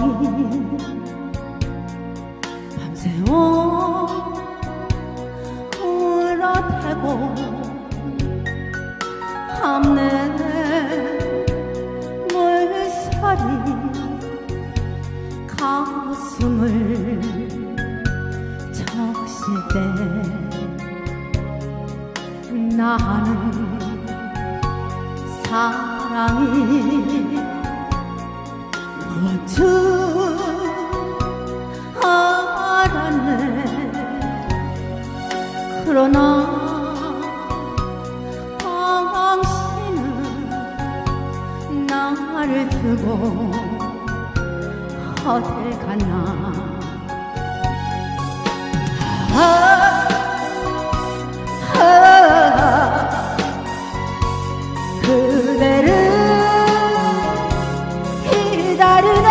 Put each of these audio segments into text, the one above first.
밤새워 울어대고 밤내 물살이 가슴을 적실 때 나는 사랑이 무엇 줄 알았네. 그러나 당신은 나를 두고 어딜 갔나. 그대를 기다리네.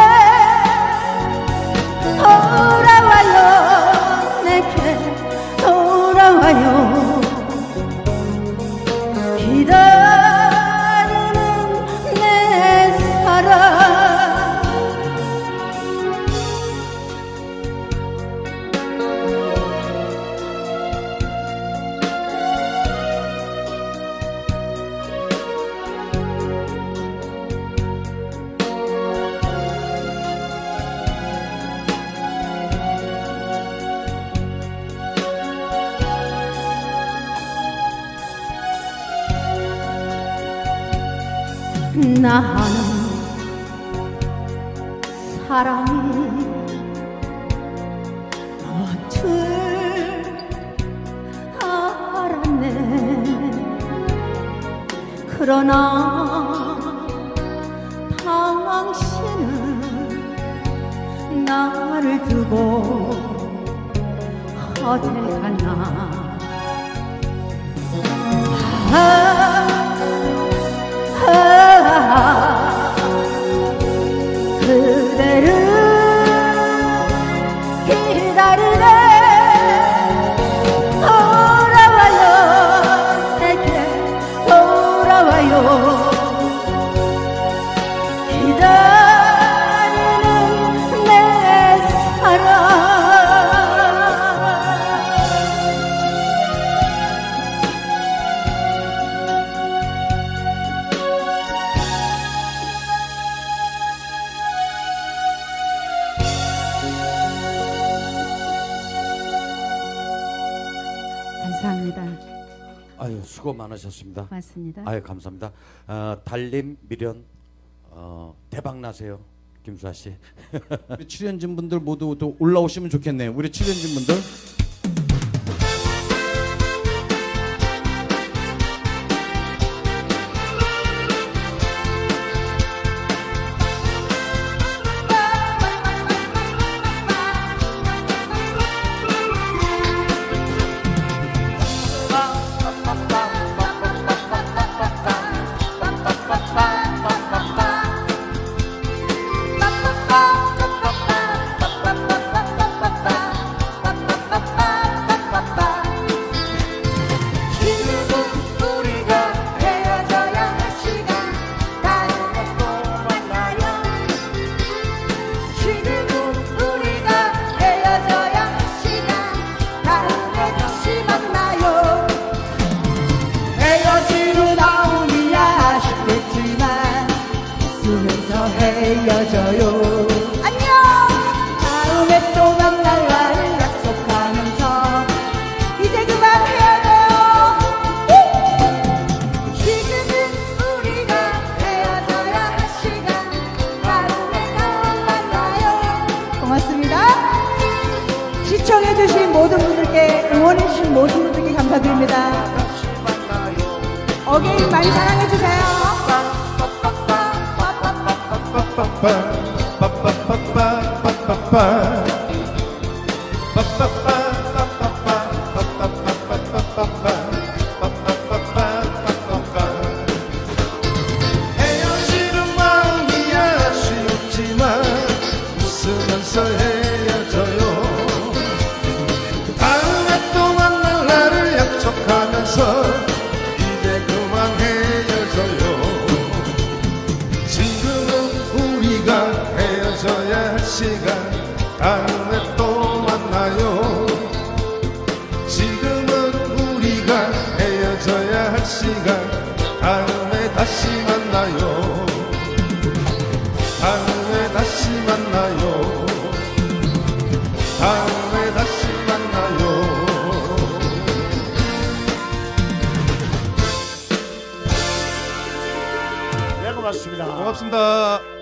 돌아와요, 내게 돌아와요. 기다리는 내 사랑. 나는 사랑이 무엇 줄 알았네. 그러나 당신은 나를 두고 어딜 갔나. 그대를 기다리네. 돌아와요, 내게 돌아와요. 기다리는 내 사랑. 감사합니다. 아유, 수고 많으셨습니다. 고맙습니다. 아유, 감사합니다. 달림 미련 대박 나세요, 김수아 씨. 우리 출연진 분들 모두 또 올라오시면 좋겠네요. 우리 출연진 분들. 헤어져요. 안녕. 다음에 또 만날 날을 약속하면서 이제 그만 헤어져요. 지금은 우리가 헤어져야 할 시간. 다음에 또 만나요. 고맙습니다. 시청해주신 모든 분들께, 응원해주신 모든 분들께 감사드립니다. 어게인 많이 사랑해주세요. 헤어지는 마음이야 아쉬웠지만 웃으면서 헤어져요. 다음에 또 만날 날을 약속하면서 이제 그만 헤어져요. 지금은 우리가 헤어져 헤어져야 할 시간 다음에 또 만나요. 지금은 우리가 헤어져야 할 시간 다음에 다시 만나요. 다음에 다시 만나요. 다음에 다시 만나요. 네, 고맙습니다. 고맙습니다.